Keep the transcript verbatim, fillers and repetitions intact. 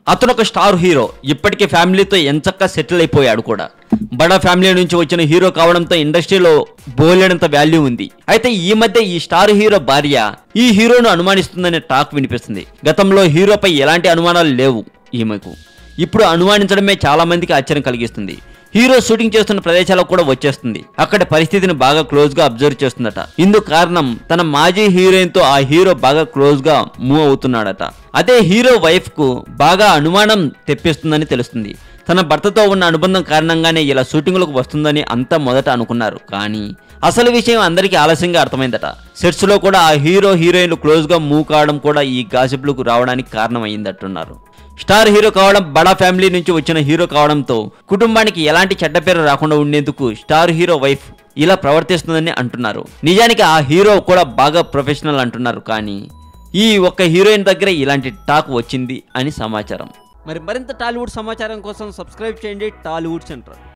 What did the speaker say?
అతను ఒక star hero, ఇప్పటికే ఫ్యామిలీతో ఎంచక్కా సెటిల్ అయిపోయాడు కూడా. బడా ఫ్యామిలీ నుంచి వచ్చిన హీరో కావడంతో ఇండస్ట్రీలో బోలెడంత వాల్యూ ఉంది. అయితే ఈ మధ్య ఈ స్టార్ హీరో భార్య ఈ హీరోను అనుమానిస్తుందనే టాక్ వినిపిస్తుంది. గతంలో హీరోపై ఎలాంటి అనుమానాలు లేవు ఈమెకు, ఇప్పుడు అనుమానించడమే చాలా మందికి ఆశ్చర్యం కలిగిస్తుంది. హీరో షూటింగ్ చేస్తున్న ప్రదేశాలకు కూడా వచ్చేస్తుంది. అక్కడ పరిస్థితిని బాగా క్లోజ్ గా అబ్జర్వ్ చేస్తుందట. ఇందుకు కారణం తన మాజీ హీరోయిన్ తో ఆ హీరో బాగా క్లోజ్ గా మూవ్ అవుతున్నాడట. అదే హీరో వైఫ్ కు బాగా అనుమానం తెప్పిస్తుందని తెలుస్తుంది. తన భర్తతో ఉన్న అనుబంధం కారణంగానే ఇలా షూటింగ్లకు వస్తుందని అంతా మొదట అనుకున్నారు. కానీ అసలు విషయం అందరికీ ఆలస్యంగా అర్థమైందట. సెట్స్ లో కూడా ఆ హీరో హీరోయిన్లు క్లోజ్ గా మూవ్ కావడం కూడా ఈ గాసిప్లకు రావడానికి కారణం అయ్యిందట్టున్నారు. స్టార్ హీరో కావడం, బడా ఫ్యామిలీ నుంచి వచ్చిన హీరో కావడంతో కుటుంబానికి ఎలాంటి చెడ్డ పేరు రాకుండా ఉండేందుకు స్టార్ హీరో వైఫ్ ఇలా ప్రవర్తిస్తుందని అంటున్నారు. నిజానికి ఆ హీరో కూడా బాగా ప్రొఫెషనల్ అంటున్నారు. కానీ ఈ ఒక్క హీరోయిన్ దగ్గర ఇలాంటి టాక్ వచ్చింది అని సమాచారం. మరి మరింత టాలీవుడ్ సమాచారం కోసం సబ్స్క్రైబ్ చేయండి టాలీవుడ్ సెంట్రల్.